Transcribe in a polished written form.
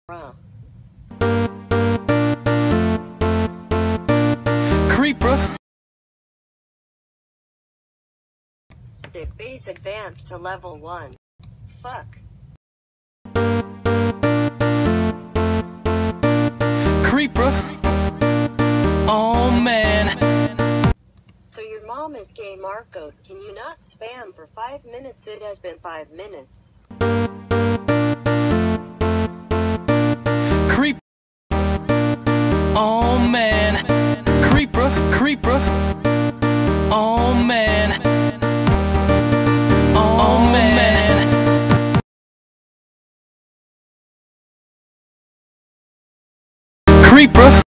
Creeper. Stick base advanced to level 1. Fuck. Creeper. Oh man. So your mom is gay, Marcos. Can you not spam for 5 minutes? It has been 5 minutes. Creep. Oh man. Creeper. Creeper. Oh man. Oh man. Creeper.